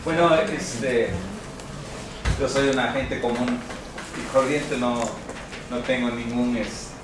Bueno, yo soy un agente común y corriente, no tengo ningún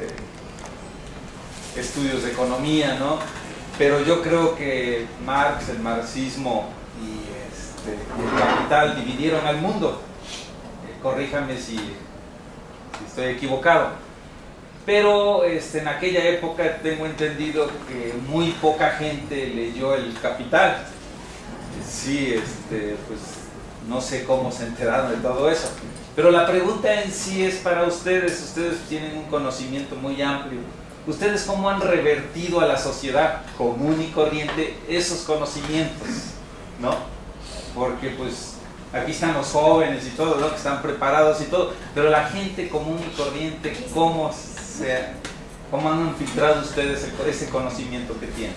estudios de economía, ¿no? Pero yo creo que Marx, el marxismo y el capital dividieron al mundo. Corríjame si estoy equivocado. Pero en aquella época tengo entendido que muy poca gente leyó el Capital. Sí, pues no sé cómo se enteraron de todo eso. Pero la pregunta en sí es para ustedes. Ustedes tienen un conocimiento muy amplio. ¿Ustedes cómo han revertido a la sociedad común y corriente esos conocimientos? ¿No? Porque pues aquí están los jóvenes y todo, ¿no? Que están preparados y todo. Pero la gente común y corriente, ¿cómo han filtrado ustedes ese conocimiento que tienen?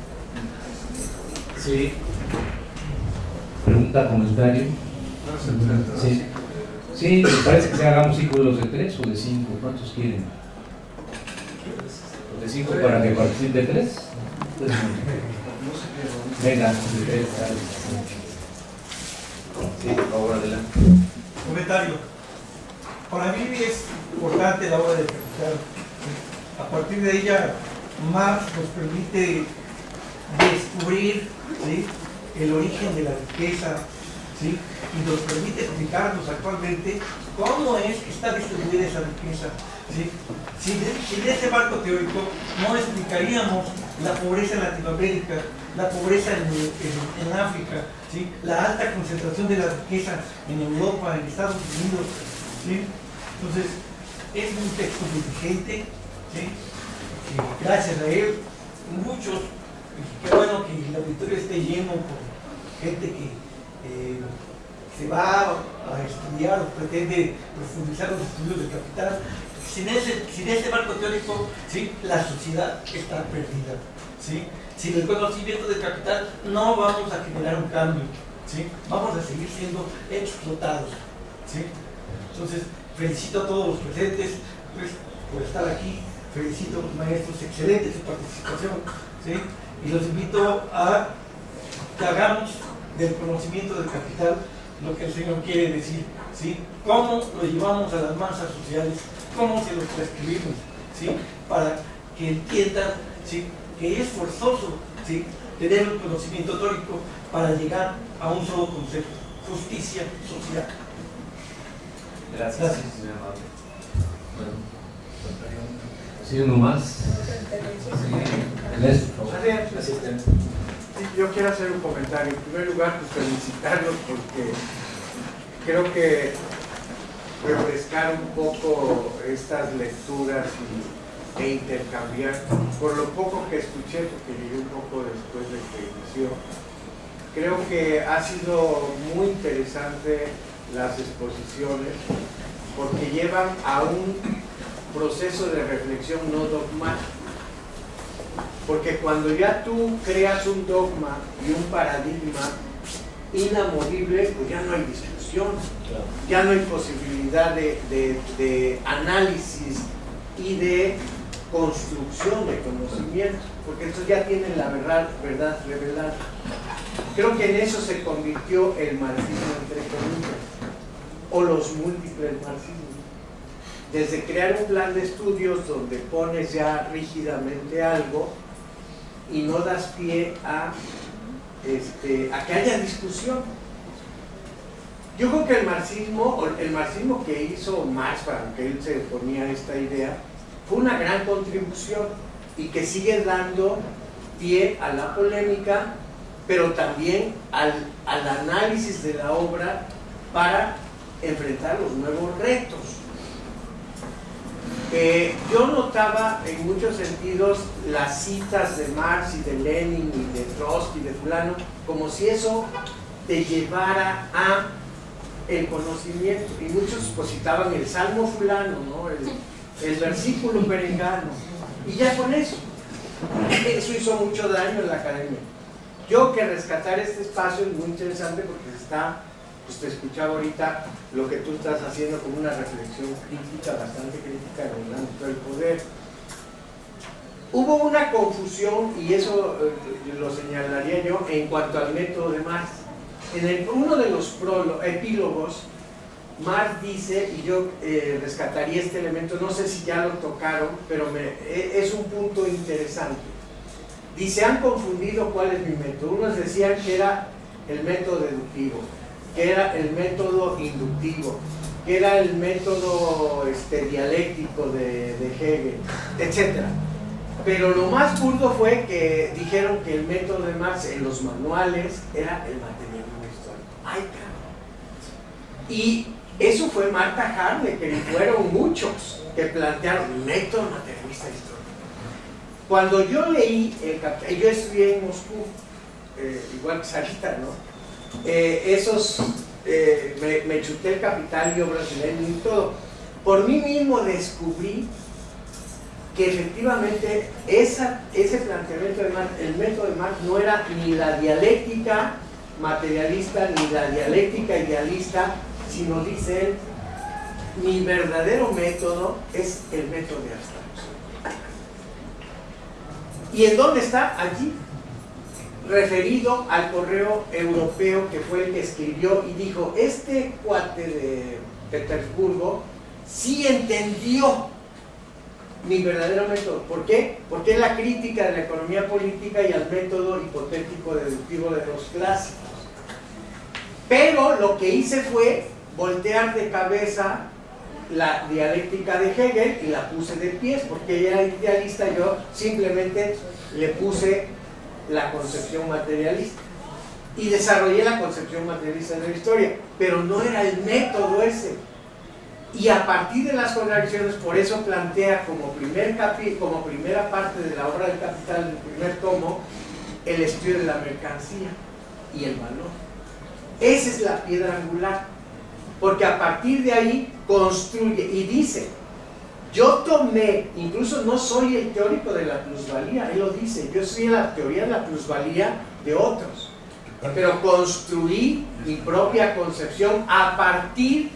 Sí. Pregunta, comentario. Sí. Sí, me parece que se hagamos círculos de 3 o de 5. ¿Cuántos quieren? ¿De 5 para que participen de 3? Venga, de 3. Sí, por favor, adelante. Comentario. Para mí es importante la obra del Capital. A partir de ella, Marx nos permite descubrir, ¿sí?, el origen de la riqueza, ¿sí?, y nos permite explicarnos actualmente cómo es que está distribuida esa riqueza, ¿sí? Sin ese marco teórico no explicaríamos la pobreza en Latinoamérica, la pobreza en África, ¿sí?, la alta concentración de la riqueza en Europa, en Estados Unidos, ¿sí? Entonces, es un texto muy vigente, ¿sí?, que gracias a él, muchos, qué bueno que el auditorio esté lleno por gente que se va a estudiar o pretende profundizar los estudios del Capital. Sin ese marco teórico, ¿sí?, la sociedad está perdida, ¿sí? Sin el conocimiento del Capital no vamos a generar un cambio, ¿sí? Vamos a seguir siendo explotados, ¿sí? Entonces, felicito a todos los presentes, pues, por estar aquí. Felicito a los maestros, excelente su participación, ¿sí? Y los invito a que hagamos del conocimiento del Capital lo que el Señor quiere decir, ¿sí? Cómo lo llevamos a las masas sociales, cómo se los prescribimos, ¿sí?, para que entiendan, ¿sí?, que es forzoso, ¿sí?, tener un conocimiento teórico para llegar a un solo concepto: justicia social. Gracias. Bueno, ¿sí, uno más? Sí. Yo quiero hacer un comentario. En primer lugar, pues felicitarlos porque creo que refrescar un poco estas lecturas e intercambiar, por lo poco que escuché, porque llegué un poco después de que inició, creo que ha sido muy interesante las exposiciones porque llevan a un proceso de reflexión no dogmático. Porque cuando ya tú creas un dogma y un paradigma inamovible, pues ya no hay discusión, ya no hay posibilidad de análisis y de construcción de conocimiento, porque entonces ya tienen la verdad revelada. Creo que en eso se convirtió el marxismo, entre comillas, o los múltiples marxismos. Desde crear un plan de estudios donde pones ya rígidamente algo y no das pie a que haya discusión. Yo creo que el marxismo que hizo Marx, para que él se ponía esta idea, fue una gran contribución y que sigue dando pie a la polémica, pero también al análisis de la obra para enfrentar los nuevos retos. Yo notaba en muchos sentidos las citas de Marx y de Lenin y de Trotsky y de fulano, como si eso te llevara a el conocimiento, y muchos pues citaban el salmo fulano, ¿no?, el versículo perengano, y ya con eso hizo mucho daño en la academia. Yo que rescatar este espacio es muy interesante porque está, pues te escuchaba ahorita lo que tú estás haciendo como una reflexión crítica, bastante crítica en el ámbito del poder. Hubo una confusión, y eso lo señalaría yo, en cuanto al método de Marx. En uno de los epílogos, Marx dice, y yo rescataría este elemento, no sé si ya lo tocaron, pero es un punto interesante. Dice, han confundido cuál es mi método. Unos decían que era el método deductivo, que era el método inductivo, que era el método dialéctico de Hegel, etc. Pero lo más burdo fue que dijeron que el método de Marx en los manuales era el materialismo histórico. ¡Ay, cabrón! Y eso fue Martha Harnecker, y fueron muchos que plantearon método materialista histórico. Cuando yo leí el Capital, yo estudié en Moscú, igual que Sarita, ¿no? Me chuté el Capital y Obras de Lenin y todo. Por mí mismo descubrí que efectivamente ese planteamiento de Marx, el método de Marx, no era ni la dialéctica materialista ni la dialéctica idealista, sino, dice él, mi verdadero método es el método de abstracción. ¿Y en dónde está? Allí, referido al correo europeo, que fue el que escribió y dijo, este cuate de Petersburgo sí entendió mi verdadero método. ¿Por qué? Porque es la crítica de la economía política y al método hipotético deductivo de los clásicos. Pero lo que hice fue voltear de cabeza la dialéctica de Hegel y la puse de pies, porque ella era idealista, yo simplemente le puse la concepción materialista y desarrollé la concepción materialista de la historia, pero no era el método ese. Y a partir de las contradicciones, por eso plantea como primera parte de la obra del Capital, el primer tomo, el estudio de la mercancía y el valor. Esa es la piedra angular, porque a partir de ahí construye y dice, yo tomé, incluso no soy el teórico de la plusvalía, él lo dice, yo soy la teoría de la plusvalía de otros, pero construí mi propia concepción a partir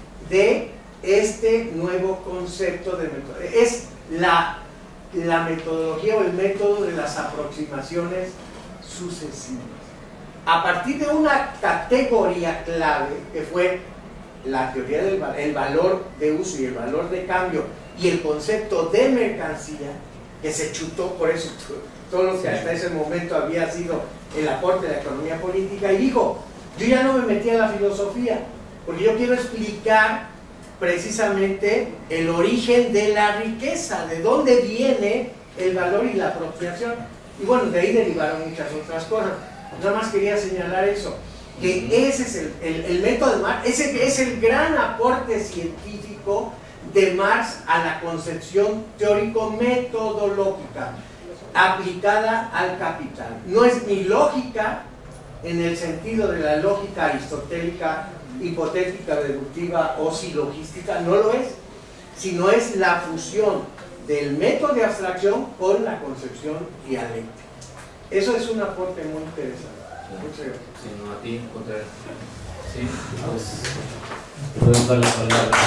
de este nuevo concepto de método. Es la metodología o el método de las aproximaciones sucesivas. A partir de una categoría clave que fue la teoría del valor de uso y el valor de cambio y el concepto de mercancía, que se chutó por eso todo lo que hasta ese momento había sido el aporte de la economía política, y dijo, yo ya no me metí a la filosofía, porque yo quiero explicar precisamente el origen de la riqueza, de dónde viene el valor y la apropiación. Y bueno, de ahí derivaron muchas otras cosas. Nada más quería señalar eso, que ese es el método de Marx, ese es el gran aporte científico de Marx a la concepción teórico-metodológica aplicada al capital. No es ni lógica en el sentido de la lógica aristotélica, hipotética, deductiva o silogística, no lo es, sino es la fusión del método de abstracción con la concepción dialéctica. Eso es un aporte muy interesante. Muchas gracias. Sí, no, a ti, contrario. Sí, pues podemos dar la palabra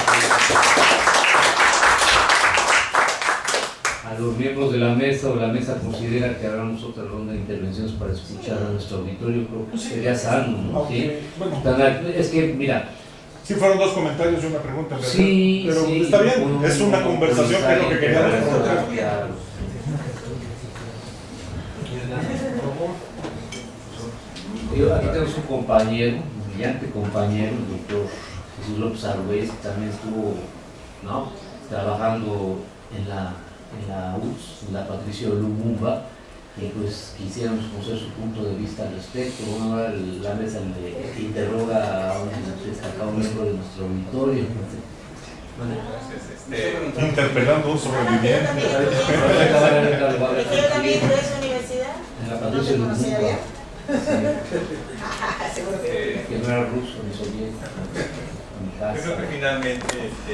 a los miembros de la mesa, o la mesa considera que hagamos otra ronda de intervenciones para escuchar a nuestro auditorio. Creo que sería sano, ¿no? Okay. ¿Sí? Bueno, es que, mira, sí fueron dos comentarios y una pregunta, ¿verdad? sí, pero sí, está bien, es una conversación que es lo que queríamos provocar. Aquí tenemos un compañero, un brillante compañero, el doctor Jesús López Argüelles, que también estuvo, ¿no?, trabajando en la URSS, en la Patricio Lumumba, y pues quisiéramos conocer su punto de vista al respecto. Bueno, ahora la mesa le interroga a un destacado miembro de nuestro auditorio. Interpelando a un sobreviviente. ¿Usted también de esa universidad? En la Patricio Lumumba. Seguro Que no era ruso ni soviético. Yo creo que finalmente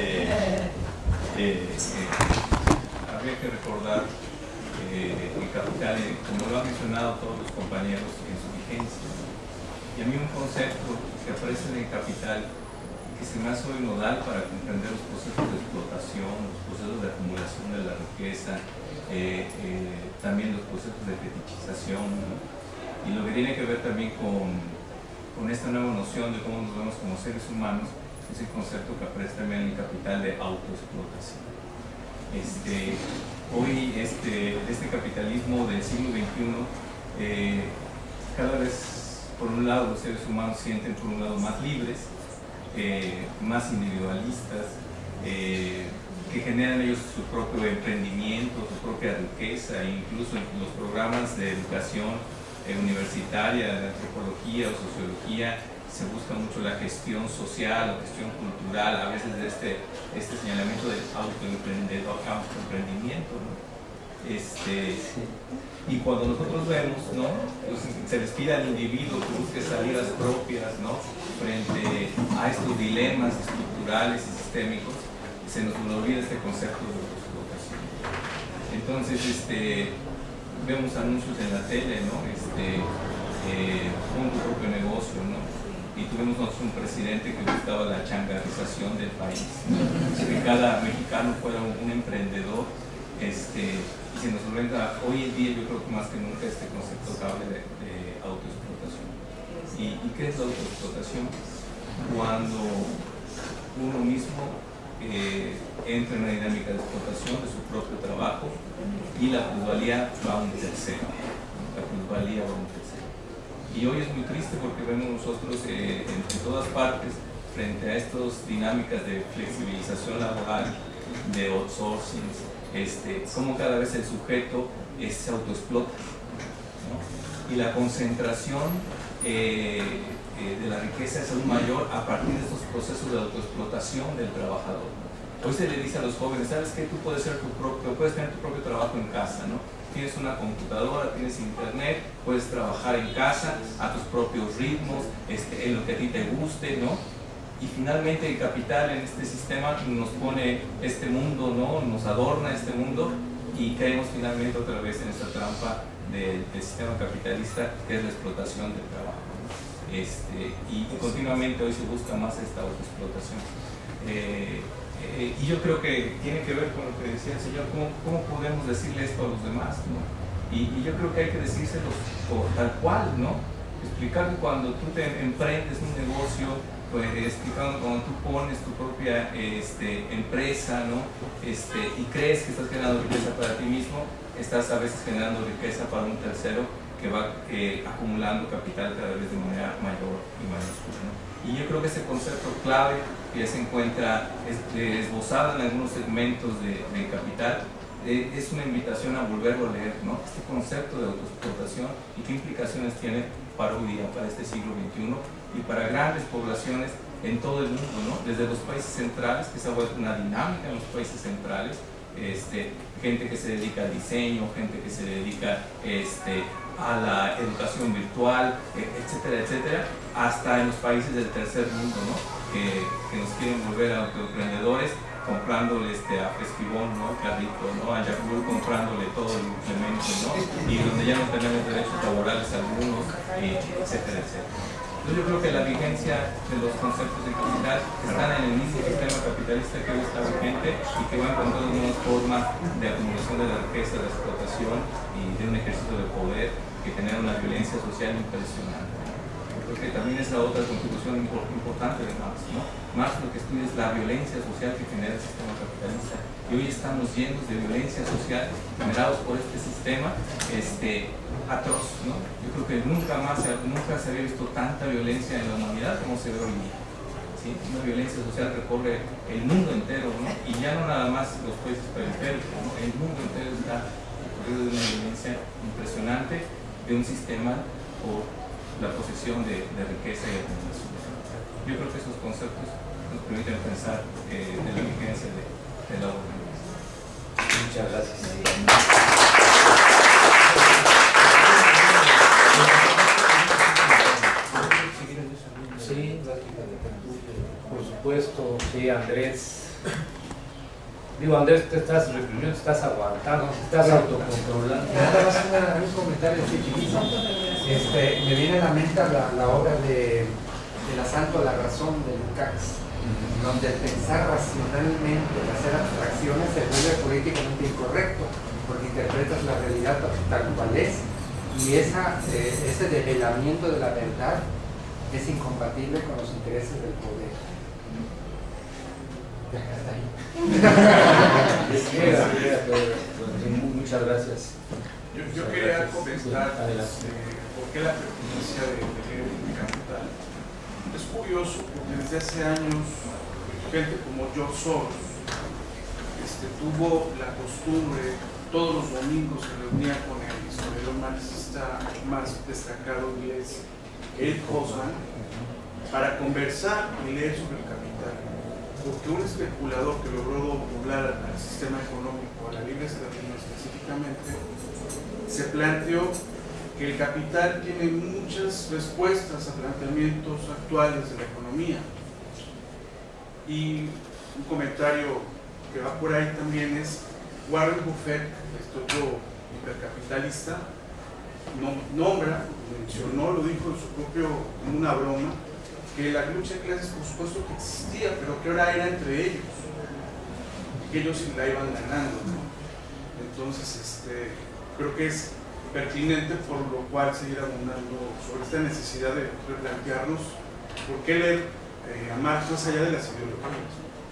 habría que recordar el Capital, como lo han mencionado todos los compañeros en su vigencia, y a mí un concepto que aparece en el Capital que se me hace hoy nodal para comprender los procesos de explotación, los procesos de acumulación de la riqueza, también los procesos de fetichización, ¿no? Y lo que tiene que ver también con con esta nueva noción de cómo nos vemos como seres humanos, es el concepto que aparece también en el Capital de autoexplotación. Hoy este capitalismo del siglo XXI, cada vez, por un lado, los seres humanos sienten por un lado más libres, más individualistas, que generan ellos su propio emprendimiento, su propia riqueza, e incluso en los programas de educación universitaria, de antropología o sociología, se busca mucho la gestión social o gestión cultural, a veces de este señalamiento del autoemprendimiento, ¿no? Y cuando nosotros vemos, ¿no? Pues se les pide al individuo que busque salidas propias, ¿no? Frente a estos dilemas estructurales y sistémicos, se nos olvida este concepto de autoexplotación. Entonces, vemos anuncios en la tele, ¿no? Pon tu propio negocio, ¿no? Y tuvimos nosotros un presidente que buscaba la changarrización del país, ¿no? Que cada mexicano fuera un emprendedor, y se nos olvida hoy en día, yo creo que más que nunca, este concepto clave de autoexplotación. ¿Y qué es la autoexplotación? Cuando uno mismo entra en una dinámica de explotación de su propio trabajo y la plusvalía va a un tercero. Y hoy es muy triste porque vemos nosotros en todas partes, frente a estas dinámicas de flexibilización laboral, de outsourcing, cómo cada vez el sujeto se autoexplota, ¿no? Y la concentración de la riqueza es aún mayor a partir de estos procesos de autoexplotación del trabajador. Hoy se le dice a los jóvenes, ¿sabes qué? Tú puedes tener tu propio trabajo en casa, ¿no? Tienes una computadora, tienes internet, puedes trabajar en casa a tus propios ritmos, en lo que a ti te guste, ¿no? Y finalmente el capital en este sistema nos pone este mundo, ¿no? Nos adorna este mundo y caemos finalmente otra vez en esta trampa del sistema capitalista, que es la explotación del trabajo. Y continuamente hoy se busca más esta autoexplotación. Y yo creo que tiene que ver con lo que decía el señor, cómo podemos decirle esto a los demás, ¿no? Y yo creo que hay que decírselo tal cual, ¿no? Explicar que cuando tú te emprendes un negocio, pues explicando cuando tú pones tu propia empresa, ¿no? Y crees que estás generando riqueza para ti mismo, estás a veces generando riqueza para un tercero que va acumulando capital cada vez de manera mayor y mayúscula, ¿no? Y yo creo que ese concepto clave que ya se encuentra esbozado en algunos segmentos de capital es una invitación a volverlo a leer, ¿no? Este concepto de autoexplotación y qué implicaciones tiene para hoy día, para este siglo XXI y para grandes poblaciones en todo el mundo, ¿no? Desde los países centrales, que se ha vuelto una dinámica en los países centrales, gente que se dedica al diseño, gente que se dedica a la educación virtual, etcétera, etcétera, hasta en los países del tercer mundo, ¿no? Que nos quieren volver a autoemprendedores, comprándole a Fresquibón, ¿no? Carrito, ¿no? A Yacul, comprándole todo el implemento, ¿no? Y donde ya no tenemos derechos laborales algunos, etcétera, etcétera. Entonces yo creo que la vigencia de los conceptos de capital están en el mismo sistema capitalista que hoy está vigente y que va encontrando nuevas formas de acumulación de la riqueza, de explotación y de un ejercicio de poder que genera una violencia social impresionante. Creo que también es la otra contribución importante de Marx, ¿no? Marx lo que estudia es la violencia social que genera el sistema capitalista. Y hoy estamos llenos de violencia social generados por este sistema atroz, ¿no? Yo creo que nunca se había visto tanta violencia en la humanidad como se ve hoy día, ¿sí? Una violencia social recorre el mundo entero, ¿no? Y ya no nada más los países periféricos, ¿no? El mundo entero está recorrido de una violencia impresionante de un sistema por la posesión de riqueza y acumulación. Yo creo que esos conceptos nos permiten pensar en la vigencia de la obra. Muchas gracias. Sí, por supuesto, sí, Andrés. Digo, Andrés, te estás reprimiendo, te estás aguantando, te estás autocontrolando. Nada más un comentario chiquitito. Me viene a la mente la obra del asalto a la razón de Lukács, donde el pensar racionalmente, hacer abstracciones, se vuelve políticamente incorrecto, porque interpretas la realidad tal cual es, y ese develamiento de la verdad es incompatible con los intereses del poder. Hasta ahí. Muchas gracias. Yo quería comentar por qué la pertinencia de leer el capital. Es curioso porque desde hace años gente como George Soros tuvo la costumbre, todos los domingos se reunía con el historiador marxista más destacado inglés, Eric Hobsbawm, para conversar y leer sobre el capital. Porque un especulador que logró doblar al sistema económico, a la libre esterlina específicamente, se planteó que el capital tiene muchas respuestas a planteamientos actuales de la economía. Y un comentario que va por ahí también es Warren Buffett, otro hipercapitalista, mencionó, lo dijo en su propio, en una broma, que la lucha de clases por supuesto que existía, pero que ahora era entre ellos, y que ellos la iban ganando, ¿no? Entonces, creo que es pertinente, por lo cual seguir abundando sobre esta necesidad de replantearnos por qué leer a Marx más allá de las ideologías.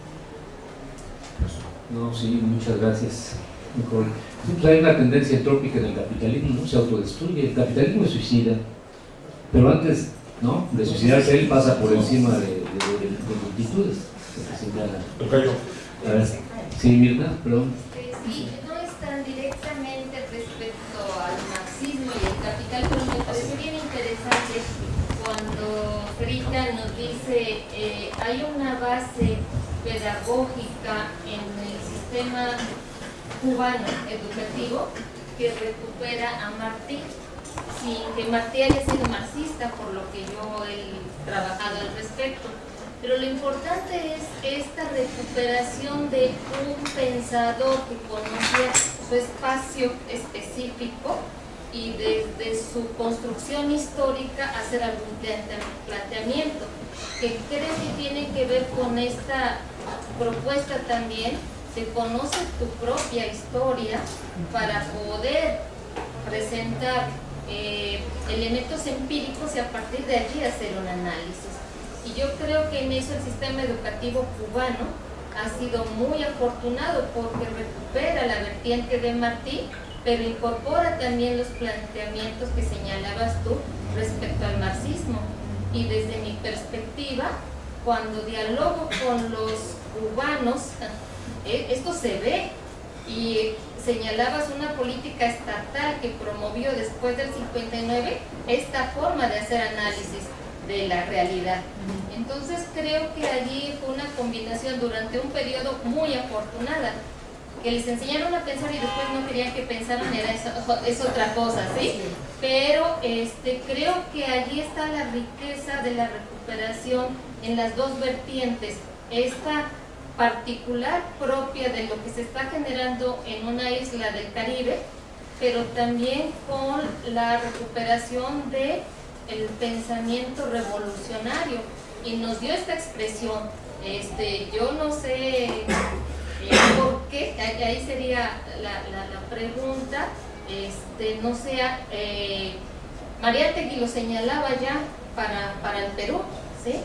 No, sí, muchas gracias, Nicole. Hay una tendencia entrópica en el capitalismo, ¿no? Se autodestruye, el capitalismo es suicida, pero antes, ¿no?, de suicidarse él pasa por encima de multitudes, que señala. A ver, sí, Mirna, perdón. Sí, no están directamente respecto al marxismo y el capital, pero me parece bien interesante cuando Frita nos dice hay una base pedagógica en el sistema cubano educativo que recupera a Martí, sin que Martí haya sido marxista, por lo que yo he trabajado al respecto. Pero lo importante es esta recuperación de un pensador que conocía su espacio específico y desde su construcción histórica hacer algún planteamiento que creo que tiene que ver con esta propuesta también de conocer tu propia historia para poder presentar elementos empíricos y a partir de allí hacer un análisis. Y yo creo que en eso el sistema educativo cubano ha sido muy afortunado porque recupera la vertiente de Martí, pero incorpora también los planteamientos que señalabas tú respecto al marxismo. Y desde mi perspectiva, cuando dialogo con los cubanos, esto se ve, y señalabas una política estatal que promovió después del 59 esta forma de hacer análisis de la realidad. Entonces creo que allí fue una combinación durante un periodo muy afortunada, que les enseñaron a pensar y después no querían que pensaran, es otra cosa, ¿sí? Pero creo que allí está la riqueza de la recuperación en las dos vertientes, esta particular propia de lo que se está generando en una isla del Caribe, pero también con la recuperación de el pensamiento revolucionario, y nos dio esta expresión. Yo no sé por qué, ahí sería la pregunta, no sé, Mariátegui lo señalaba ya para el Perú, ¿sí?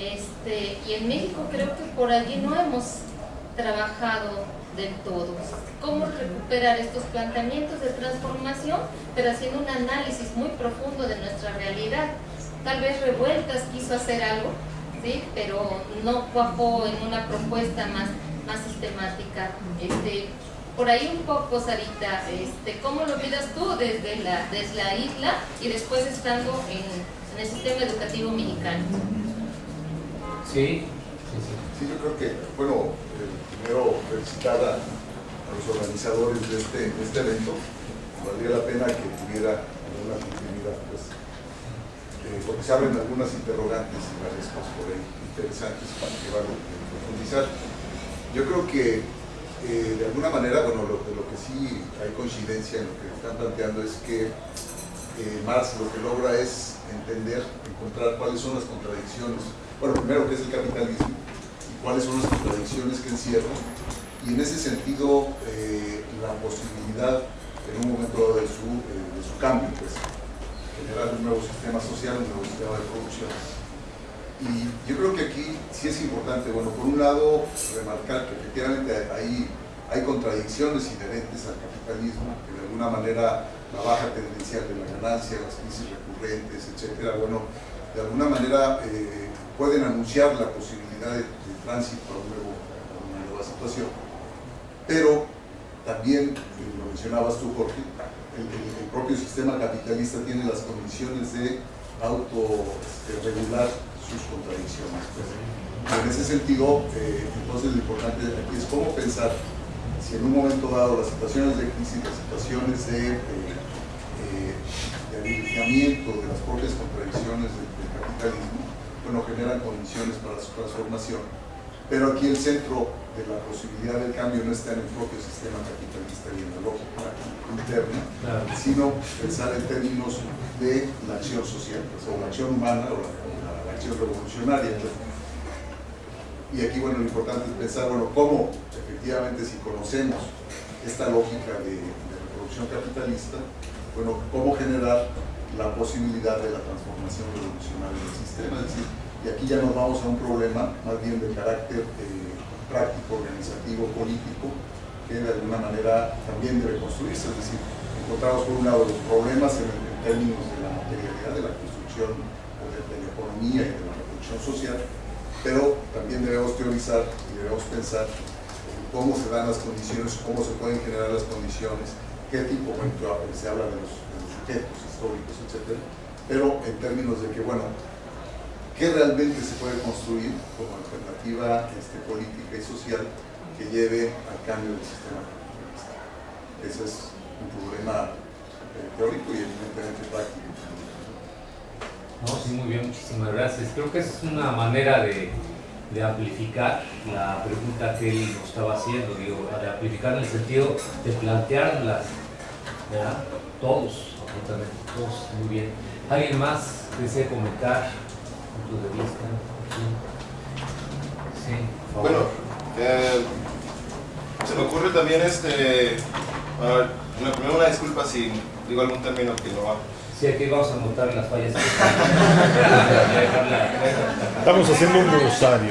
Y en México creo que por allí no hemos trabajado del todo. ¿Cómo recuperar estos planteamientos de transformación, pero haciendo un análisis muy profundo de nuestra realidad? Tal vez Revueltas quiso hacer algo, ¿sí?, pero no cuajó en una propuesta más sistemática. Por ahí un poco, Sarita, ¿cómo lo miras tú desde la isla y después estando en el sistema educativo mexicano? Sí. Sí, yo creo que, bueno, primero felicitar a los organizadores de este evento. Valdría la pena que tuviera alguna continuidad, pues, porque se abren algunas interrogantes y varias cosas por ahí interesantes para que van a profundizar. Yo creo que de alguna manera, bueno, de lo que sí hay coincidencia en lo que están planteando es que Marx lo que logra es entender, encontrar cuáles son las contradicciones. Bueno, primero, ¿qué es el capitalismo? Y cuáles son las contradicciones que encierra. Y en ese sentido, la posibilidad, en un momento dado de su cambio, pues, generar un nuevo sistema social, un nuevo sistema de producción. Y yo creo que aquí sí es importante, bueno, por un lado, remarcar que efectivamente hay contradicciones inherentes al capitalismo, que de alguna manera la baja tendencial de la ganancia, las crisis recurrentes, etcétera, bueno, de alguna manera pueden anunciar la posibilidad de tránsito a una nueva situación. Pero también, lo mencionabas tú, Jorge, el propio sistema capitalista tiene las condiciones de autorregular sus contradicciones. En ese sentido, entonces lo importante aquí es cómo pensar si en un momento dado las situaciones de crisis, las situaciones de alineamiento de las propias contradicciones del capitalismo, bueno, generan condiciones para su transformación. Pero aquí el centro de la posibilidad del cambio no está en el propio sistema capitalista y en la lógica interna, sino pensar en términos de la acción social, o sea, la acción humana o la acción revolucionaria. Y aquí, bueno, lo importante es pensar, bueno, cómo efectivamente, si conocemos esta lógica de reproducción capitalista, bueno, cómo generar la posibilidad de la transformación revolucionaria del sistema. Es decir, y aquí ya nos vamos a un problema más bien de carácter práctico, organizativo, político, que de alguna manera también debe construirse. Es decir, encontramos por un lado los problemas en términos de la materialidad, de la construcción de la economía y de la reproducción social, pero también debemos teorizar y debemos pensar cómo se dan las condiciones, cómo se pueden generar las condiciones, qué tipo, bueno, se habla de los sujetos históricos, etc. Pero en términos de que, bueno, ¿qué realmente se puede construir como alternativa política y social que lleve al cambio del sistema capitalista? Ese es un problema teórico y evidentemente práctico. No, sí, muy bien, muchísimas gracias. Creo que es una manera de amplificar la pregunta que él nos estaba haciendo, digo, de amplificar en el sentido de plantearlas, ¿verdad? Todos, absolutamente todos, muy bien. ¿Alguien más desea comentar puntos de vista? Sí, por favor. Bueno, se me ocurre también primero una disculpa si digo algún término que no va. Sí, aquí vamos a anotar las fallas. Estamos haciendo un rosario.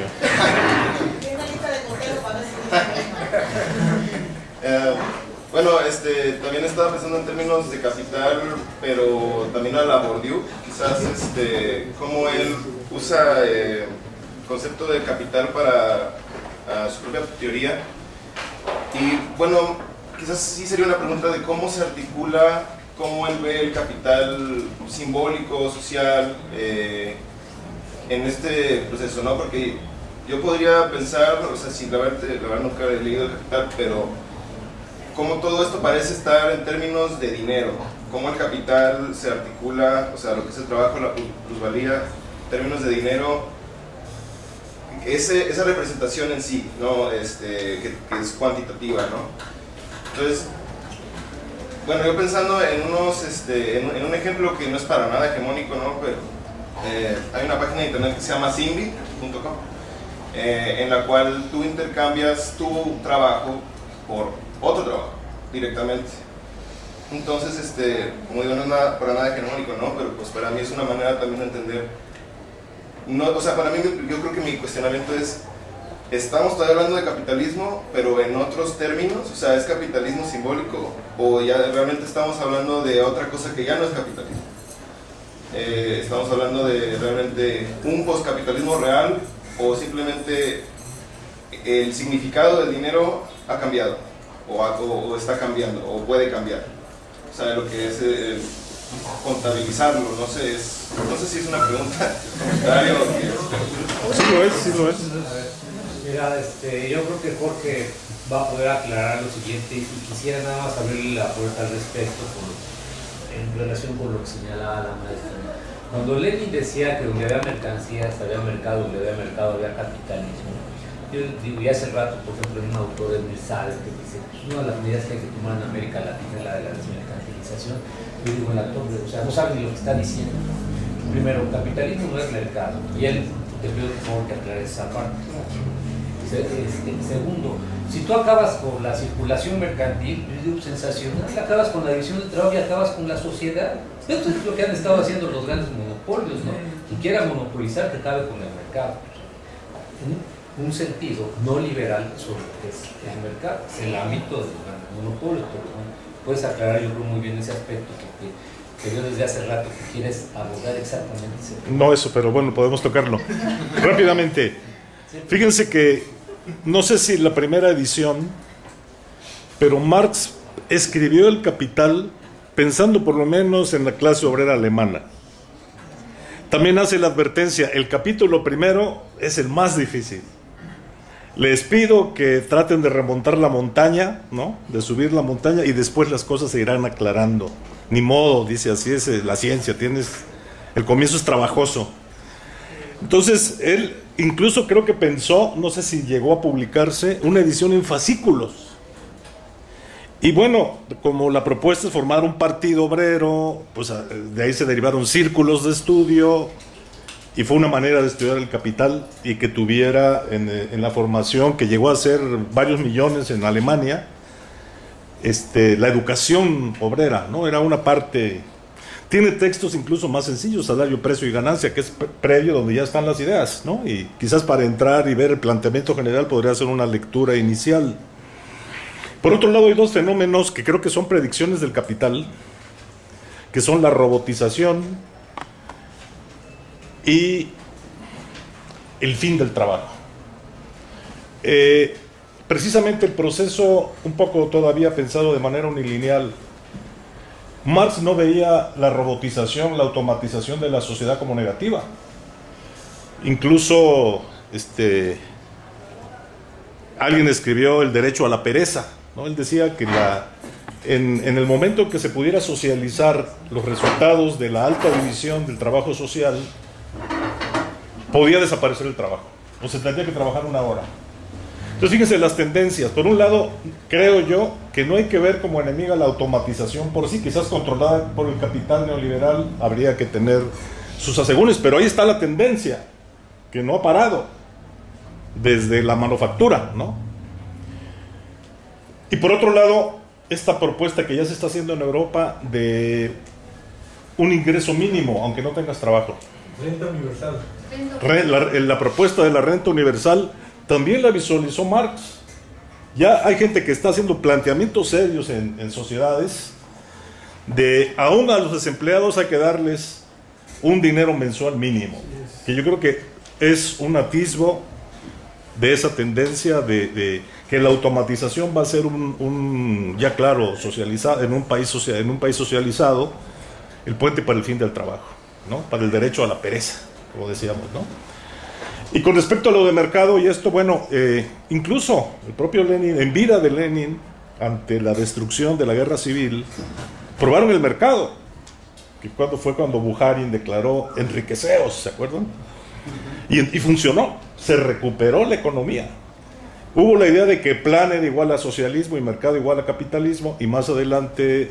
Bueno, también estaba pensando en términos de capital, pero también a la Bourdieu, quizás cómo él usa el concepto de capital para su propia teoría. Y bueno, quizás sí sería una pregunta de cómo se articula, cómo él ve el capital simbólico, social, en este proceso, ¿no? Porque yo podría pensar, o sea, sin la verdad nunca he leído el Capital, pero cómo todo esto parece estar en términos de dinero, cómo el capital se articula, o sea, lo que es el trabajo, la plusvalía, en términos de dinero, esa representación en sí, ¿no? Que es cuantitativa, ¿no? Entonces, bueno, yo pensando en en un ejemplo que no es para nada hegemónico, ¿no? Pero hay una página de internet que se llama simbi.com, en la cual tú intercambias tu trabajo por otro trabajo directamente. Entonces, como digo, no es nada, para nada hegemónico, ¿no? Pero pues para mí es una manera también de entender. No, o sea, para mí yo creo que mi cuestionamiento es, estamos todavía hablando de capitalismo, pero en otros términos, o sea, ¿es capitalismo simbólico? ¿O ya realmente estamos hablando de otra cosa que ya no es capitalismo? ¿Estamos hablando de realmente un postcapitalismo real o simplemente el significado del dinero ha cambiado o está cambiando o puede cambiar? O sea, lo que es contabilizarlo, no sé si es una pregunta, comentario o qué es. Sí lo es, sí lo es. Mira, yo creo que Jorge va a poder aclarar lo siguiente y quisiera nada más abrirle la puerta al respecto en relación con lo que señalaba la maestra. Cuando Lenin decía que donde había mercancías había mercado, donde había mercado había capitalismo, yo digo, y hace rato, por ejemplo, en un autor de Mirsad que dice pues una de las medidas que hay que tomar en América Latina es la de la desmercantilización. Yo digo, el autor, o sea, no sabe ni lo que está diciendo. Primero, capitalismo no es mercado, y él te pido por favor que aclares esa parte. Segundo, si tú acabas con la circulación mercantil, yo digo sensacional, acabas con la división del trabajo y acabas con la sociedad. Esto es lo que han estado haciendo los grandes monopolios, ¿no? y quiera monopolizar, que acabe con el mercado. Un sentido no liberal sobre lo que es el mercado, es el ámbito del monopolio. Pero bueno, puedes aclarar, yo creo, muy bien ese aspecto que yo desde hace rato que quieres abordar exactamente ese tema. No eso, pero bueno, podemos tocarlo. Rápidamente, fíjense que, no sé si la primera edición, pero Marx escribió El Capital pensando por lo menos en la clase obrera alemana. También hace la advertencia, el capítulo primero es el más difícil. Les pido que traten de remontar la montaña, ¿no? De subir la montaña, y después las cosas se irán aclarando. Ni modo, dice, así es la ciencia, el comienzo es trabajoso. Entonces, él incluso creo que pensó, no sé si llegó a publicarse, una edición en fascículos. Y bueno, como la propuesta es formar un partido obrero, pues de ahí se derivaron círculos de estudio, y fue una manera de estudiar el capital, y que tuviera en la formación, que llegó a ser varios millones en Alemania, la educación obrera, ¿no? Era una parte. Tiene textos incluso más sencillos, salario, precio y ganancia, que es previo, donde ya están las ideas, ¿no? Y quizás para entrar y ver el planteamiento general podría ser una lectura inicial. Por otro lado, hay dos fenómenos que creo que son predicciones del capital, que son la robotización y el fin del trabajo. Precisamente el proceso, un poco todavía pensado de manera unilineal, Marx no veía la robotización, la automatización de la sociedad como negativa. Incluso alguien escribió El derecho a la pereza, ¿no? Él decía que en el momento en que se pudiera socializar los resultados de la alta división del trabajo social, podía desaparecer el trabajo, o se tendría que trabajar una hora. Entonces fíjense las tendencias. Por un lado, creo yo que no hay que ver como enemiga la automatización por sí, quizás controlada por el capital neoliberal habría que tener sus asegúnes, pero ahí está la tendencia, que no ha parado desde la manufactura, ¿no? Y por otro lado, esta propuesta que ya se está haciendo en Europa de un ingreso mínimo, aunque no tengas trabajo. Renta universal. La propuesta de la renta universal también la visualizó Marx. Ya hay gente que está haciendo planteamientos serios en sociedades de aún a los desempleados hay que darles un dinero mensual mínimo, que yo creo que es un atisbo de esa tendencia de que la automatización va a ser ya claro, socializado en un país socializado, el puente para el fin del trabajo, ¿no? Para el derecho a la pereza, como decíamos, ¿no? Y con respecto a lo de mercado y esto, bueno, incluso el propio Lenin, en vida de Lenin, ante la destrucción de la guerra civil, probaron el mercado, que fue cuando Bukharin declaró enriqueceos, ¿se acuerdan? Y funcionó, se recuperó la economía. Hubo la idea de que plan era igual a socialismo y mercado igual a capitalismo, y más adelante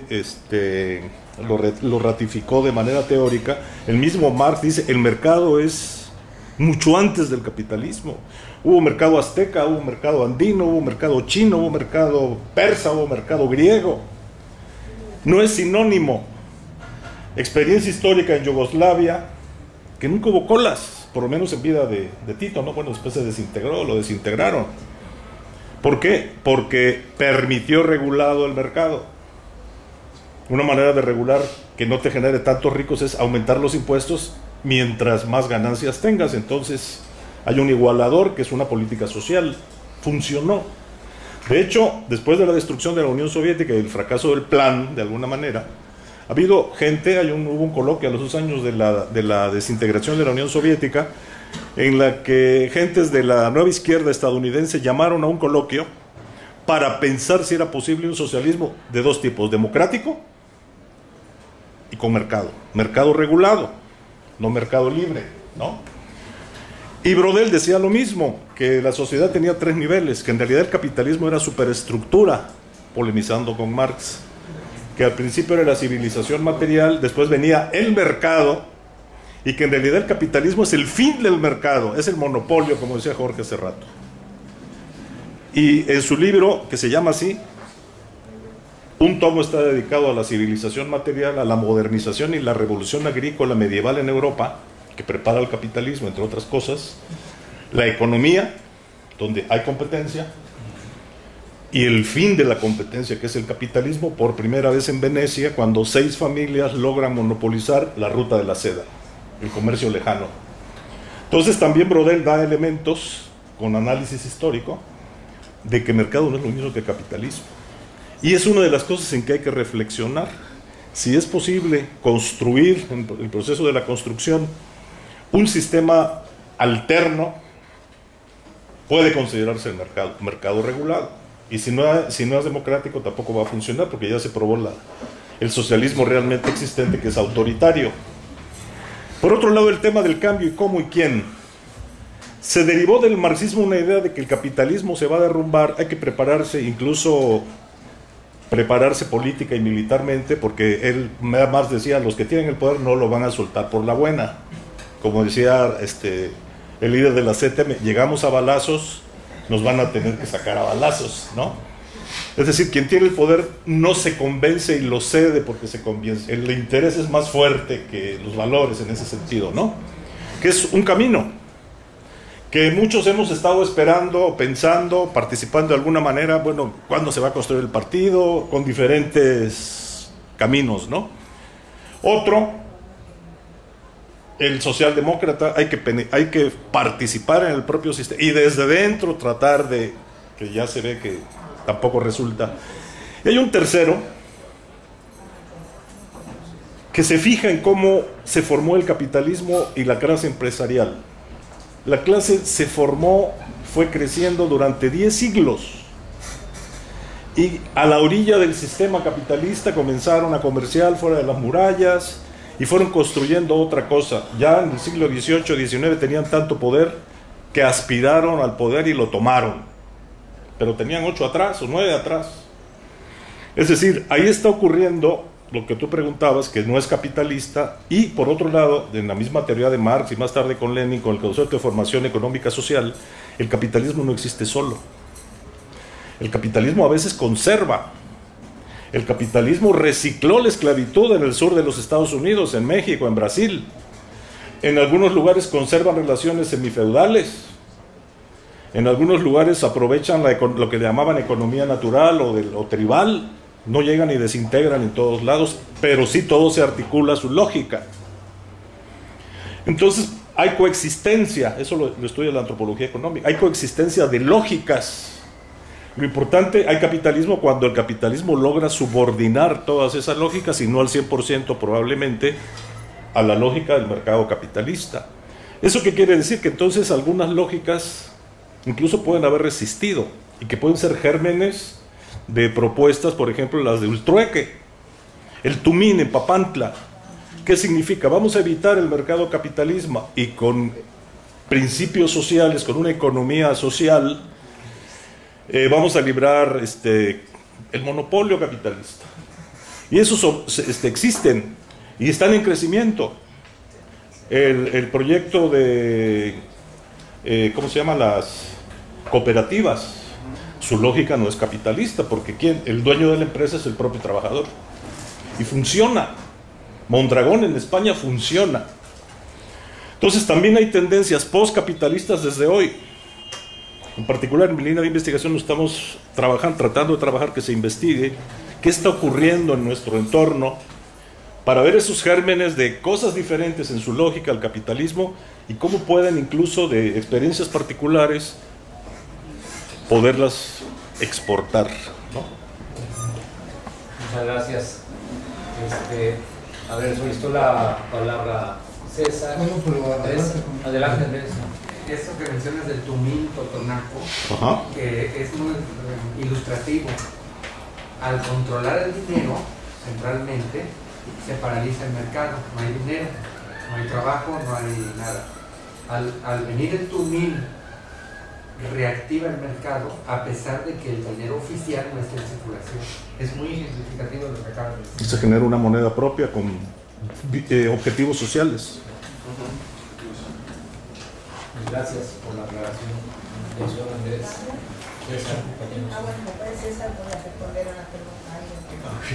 lo ratificó de manera teórica. El mismo Marx dice, el mercado es mucho antes del capitalismo. Hubo mercado azteca, hubo mercado andino, hubo mercado chino, hubo mercado persa, hubo mercado griego. No es sinónimo. Experiencia histórica en Yugoslavia, que nunca hubo colas, por lo menos en vida de Tito, ¿no? Bueno, después se desintegró, lo desintegraron. ¿Por qué? Porque permitió regulado el mercado. Una manera de regular que no te genere tantos ricos es aumentar los impuestos mientras más ganancias tengas. Entonces hay un igualador que es una política social. Funcionó. De hecho, después de la destrucción de la Unión Soviética y el fracaso del plan, de alguna manera, ha habido gente, hubo un coloquio a los 2 años de la desintegración de la Unión Soviética, en la que gentes de la nueva izquierda estadounidense llamaron a un coloquio para pensar si era posible un socialismo de dos tipos, democrático y con mercado regulado, no mercado libre, ¿no? Y Brodel decía lo mismo, que la sociedad tenía 3 niveles, que en realidad el capitalismo era superestructura, polemizando con Marx, que al principio era la civilización material, después venía el mercado, y que en realidad el capitalismo es el fin del mercado, es el monopolio, como decía Jorge hace rato. Y en su libro, que se llama así, un tomo está dedicado a la civilización material, a la modernización y la revolución agrícola medieval en Europa, que prepara el capitalismo, entre otras cosas, la economía, donde hay competencia, y el fin de la competencia, que es el capitalismo, por primera vez en Venecia, cuando 6 familias logran monopolizar la ruta de la seda, el comercio lejano. Entonces también Brodel da elementos, con análisis histórico, de que mercado no es lo mismo que capitalismo. Y es una de las cosas en que hay que reflexionar. Si es posible construir, en el proceso de la construcción, un sistema alterno, puede considerarse el mercado regulado. Y si no es democrático, tampoco va a funcionar, porque ya se probó el socialismo realmente existente, que es autoritario. Por otro lado, el tema del cambio y cómo y quién. Se derivó del marxismo una idea de que el capitalismo se va a derrumbar, hay que prepararse, incluso prepararse política y militarmente, porque él más decía, los que tienen el poder no lo van a soltar por la buena. Como decía el líder de la CTM, llegamos a balazos, nos van a tener que sacar a balazos, ¿no? Es decir, quien tiene el poder no se convence y lo cede porque se convence. El interés es más fuerte que los valores en ese sentido, ¿no? Que es un camino que muchos hemos estado esperando, pensando, participando de alguna manera. Bueno, ¿cuándo se va a construir el partido? Con diferentes caminos, ¿no? Otro, el socialdemócrata, hay que participar en el propio sistema y desde dentro tratar de, que ya se ve que tampoco resulta. Y hay un tercero que se fija en cómo se formó el capitalismo y la clase empresarial. La clase se formó, fue creciendo durante 10 siglos y a la orilla del sistema capitalista comenzaron a comerciar fuera de las murallas y fueron construyendo otra cosa. Ya en el siglo XVIII, XIX tenían tanto poder que aspiraron al poder y lo tomaron, pero tenían 8 atrás o 9 atrás. Es decir, ahí está ocurriendo lo que tú preguntabas, que no es capitalista, y por otro lado, en la misma teoría de Marx y más tarde con Lenin, con el concepto de formación económica social, el capitalismo no existe solo. El capitalismo a veces conserva. El capitalismo recicló la esclavitud en el sur de los Estados Unidos, en México, en Brasil. En algunos lugares conservan relaciones semifeudales. En algunos lugares aprovechan lo que llamaban economía natural o tribal. No llegan y desintegran en todos lados, pero sí todo se articula a su lógica. Entonces hay coexistencia, eso lo estudia la antropología económica, hay coexistencia de lógicas. Lo importante, hay capitalismo cuando el capitalismo logra subordinar todas esas lógicas, y no al 100% probablemente, a la lógica del mercado capitalista. ¿Eso qué quiere decir? Que entonces algunas lógicas incluso pueden haber resistido, y que pueden ser gérmenes de propuestas, por ejemplo las de Ultrueque, el Tumín en Papantla. ¿Qué significa? Vamos a evitar el mercado capitalismo y con principios sociales, con una economía social, vamos a librar el monopolio capitalista. Y esos existen y están en crecimiento. El proyecto de, ¿cómo se llaman? Las cooperativas. Su lógica no es capitalista, porque el dueño de la empresa es el propio trabajador. Y funciona. Mondragón en España funciona. Entonces también hay tendencias postcapitalistas desde hoy. En particular en mi línea de investigación estamos tratando de trabajar que se investigue qué está ocurriendo en nuestro entorno para ver esos gérmenes de cosas diferentes en su lógica al capitalismo y cómo pueden incluso de experiencias particulares poderlas exportar, ¿no? Muchas gracias. A ver, solicitó la palabra César. Bueno, pero adelante, Andrés. Eso que mencionas del Tumín Totonaco, que es muy ilustrativo. Al controlar el dinero centralmente, se paraliza el mercado, no hay dinero, no hay trabajo, no hay nada. Al venir el Tumín, reactiva el mercado a pesar de que el dinero oficial no esté en circulación. Es muy ejemplificativo lo que acabas de decir. Se genera una moneda propia con objetivos sociales. Gracias por la aclaración. Señor Andrés. César, bueno, me parece César por responder a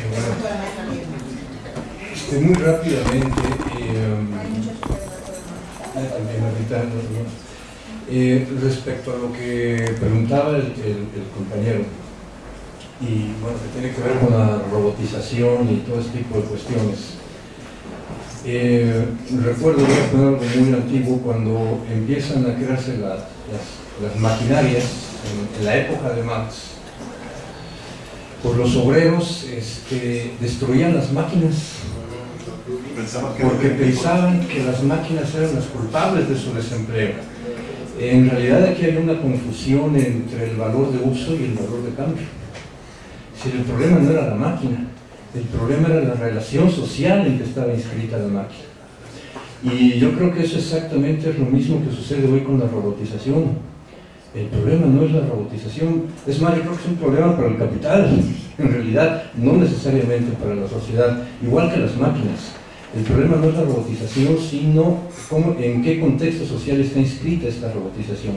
la pregunta. Muy rápidamente, También ahorita, respecto a lo que preguntaba el compañero, y bueno, que tiene que ver con la robotización y todo este tipo de cuestiones. Recuerdo, voy a poner algo muy antiguo, cuando empiezan a crearse las maquinarias en la época de Marx, pues los obreros destruían las máquinas porque pensaban que las máquinas eran las culpables de su desempleo. En realidad aquí hay una confusión entre el valor de uso y el valor de cambio. Si el problema no era la máquina, el problema era la relación social en que estaba inscrita la máquina. Y yo creo que eso exactamente es lo mismo que sucede hoy con la robotización. El problema no es la robotización, es más, yo creo que es un problema para el capital, en realidad, no necesariamente para la sociedad, igual que las máquinas. El problema no es la robotización, sino en qué contexto social está inscrita esta robotización.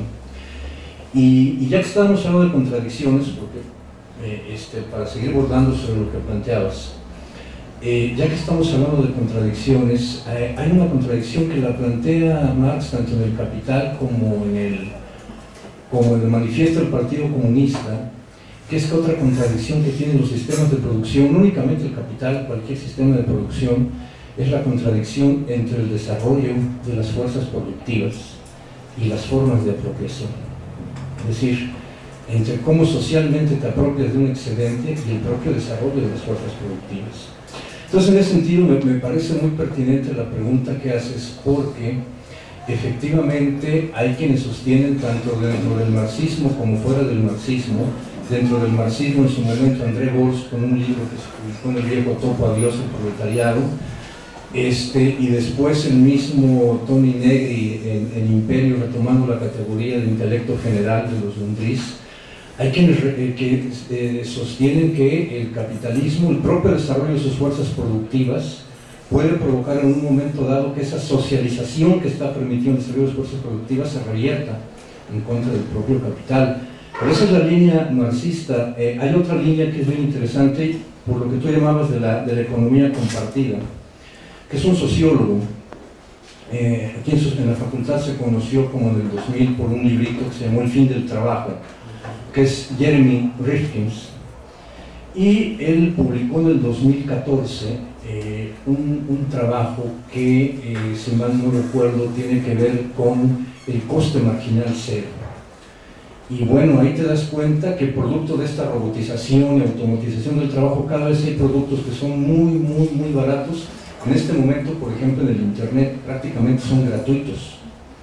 Y ya que estamos hablando de contradicciones, porque para seguir bordando sobre lo que planteabas, ya que estamos hablando de contradicciones, hay una contradicción que la plantea Marx tanto en el Capital como en el manifiesto del Partido Comunista, que es que otra contradicción que tienen los sistemas de producción, no únicamente el capital, cualquier sistema de producción, es la contradicción entre el desarrollo de las fuerzas productivas y las formas de apropiación. Es decir, entre cómo socialmente te apropias de un excedente y el propio desarrollo de las fuerzas productivas. Entonces, en ese sentido, me parece muy pertinente la pregunta que haces, porque efectivamente hay quienes sostienen, tanto dentro del marxismo como fuera del marxismo, dentro del marxismo en su momento André Gorz con un libro que se publicó en el viejo topo Adiós el proletariado, y después el mismo Tony Negri en Imperio, retomando la categoría de intelecto general de los Lundris. Hay quienes que sostienen que el capitalismo, el propio desarrollo de sus fuerzas productivas, puede provocar en un momento dado que esa socialización que está permitiendo el desarrollo de las fuerzas productivas se revierta en contra del propio capital. Pero esa es la línea marxista. Hay otra línea que es muy interesante, por lo que tú llamabas de la economía compartida, que es un sociólogo. Aquí en la facultad se conoció como en el 2000 por un librito que se llamó El fin del trabajo, que es Jeremy Rifkin, y él publicó en el 2014 un trabajo que, si mal no recuerdo, tiene que ver con el coste marginal cero. Y bueno, ahí te das cuenta que producto de esta robotización y automatización del trabajo, cada vez hay productos que son muy baratos. En este momento, por ejemplo, en el internet prácticamente son gratuitos.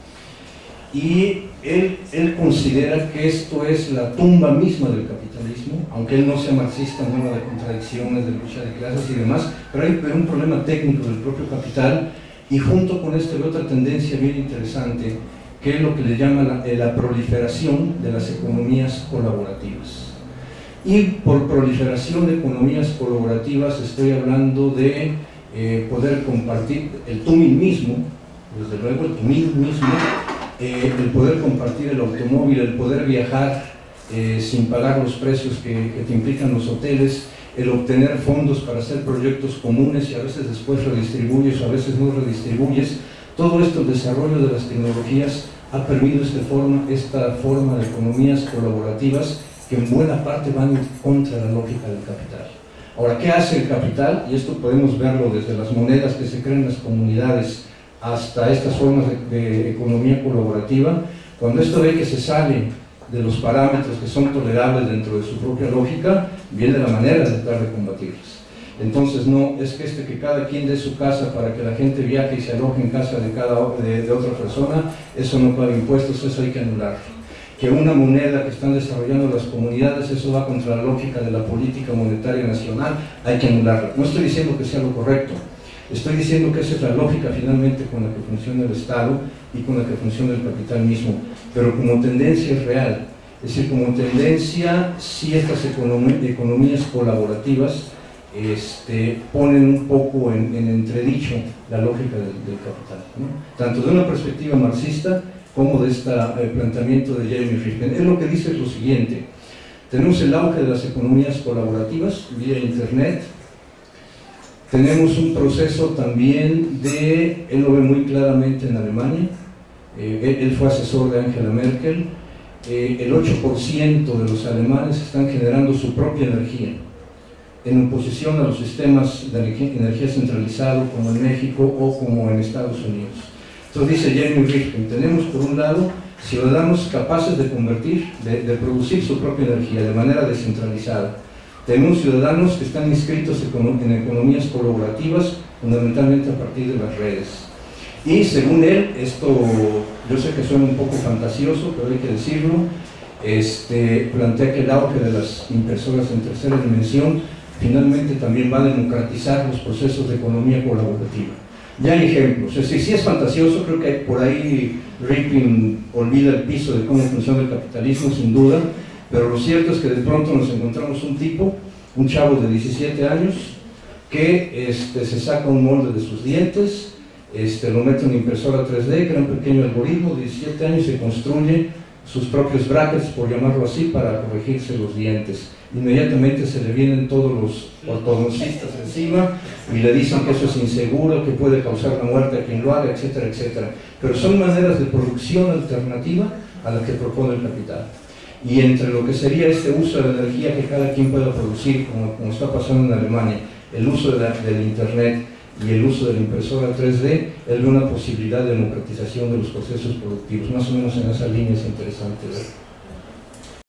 Y él considera que esto es la tumba misma del capitalismo, aunque él no sea marxista, no habla de contradicciones, de lucha de clases y demás, pero hay un problema técnico del propio capital, y junto con esto hay otra tendencia bien interesante, que es lo que le llama la proliferación de las economías colaborativas. Y por proliferación de economías colaborativas estoy hablando de poder compartir el tú mismo, desde luego el tú mismo, el poder compartir el automóvil, el poder viajar sin pagar los precios que te implican los hoteles, el obtener fondos para hacer proyectos comunes y a veces después redistribuyes o a veces no redistribuyes. Todo esto, el desarrollo de las tecnologías ha permitido esta forma de economías colaborativas que en buena parte van contra la lógica del capital. Ahora, ¿qué hace el capital? Y esto podemos verlo desde las monedas que se crean en las comunidades hasta estas formas de economía colaborativa. Cuando esto ve que se sale de los parámetros que son tolerables dentro de su propia lógica, viene la manera de tratar de combatirlas. Entonces, no es que cada quien dé su casa para que la gente viaje y se aloje en casa de otra persona, eso no paga impuestos, eso hay que anularlo. Que una moneda que están desarrollando las comunidades, eso va contra la lógica de la política monetaria nacional, hay que anularla. No estoy diciendo que sea lo correcto, estoy diciendo que esa es la lógica finalmente con la que funciona el Estado y con la que funciona el capital mismo, pero como tendencia es real. Es decir, como tendencia, sí, estas economías colaborativas ponen un poco en entredicho la lógica del capital, ¿no? Tanto de una perspectiva marxista como de este planteamiento de Jeremy Rifkin. Él lo que dice es lo siguiente: tenemos el auge de las economías colaborativas vía internet, tenemos un proceso también él lo ve muy claramente en Alemania, él fue asesor de Angela Merkel. El 8% de los alemanes están generando su propia energía, en oposición a los sistemas de energía centralizado como en México o como en Estados Unidos. Entonces dice Jeremy Rifkin, tenemos por un lado ciudadanos capaces de convertir, de producir su propia energía de manera descentralizada. Tenemos ciudadanos que están inscritos en economías colaborativas, fundamentalmente a partir de las redes. Y según él, esto yo sé que suena un poco fantasioso, pero hay que decirlo, plantea que el auge de las impresoras en tercera dimensión finalmente también va a democratizar los procesos de economía colaborativa. Ya hay ejemplos, es decir, si es fantasioso, creo que por ahí Rifkin olvida el piso de cómo funciona el capitalismo, sin duda, pero lo cierto es que de pronto nos encontramos un chavo de 17 años, que se saca un molde de sus dientes, lo mete en una impresora 3D, crea un pequeño algoritmo de 17 años y se construye sus propios brackets, por llamarlo así, para corregirse los dientes. Inmediatamente se le vienen todos los ortodoncistas encima y le dicen que eso es inseguro, que puede causar la muerte a quien lo haga, etcétera, etcétera. Pero son maneras de producción alternativa a la que propone el capital. Y entre lo que sería este uso de la energía que cada quien pueda producir, como está pasando en Alemania, el uso del Internet y el uso de la impresora 3D, él ve una posibilidad de democratización de los procesos productivos. Más o menos en esa línea es interesante ver.